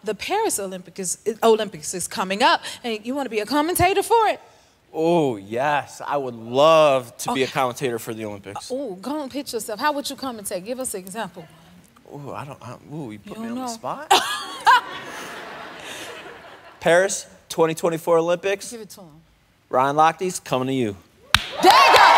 the Paris Olympics is coming up, and you want to be a commentator for it? Oh, yes. I would love to be a commentator for the Olympics. Oh, go and pitch yourself. How would you commentate? Give us an example. Oh, you put me on know. the spot? Paris 2024 Olympics. Give it to him. Ryan Lochte's coming to you. There you go.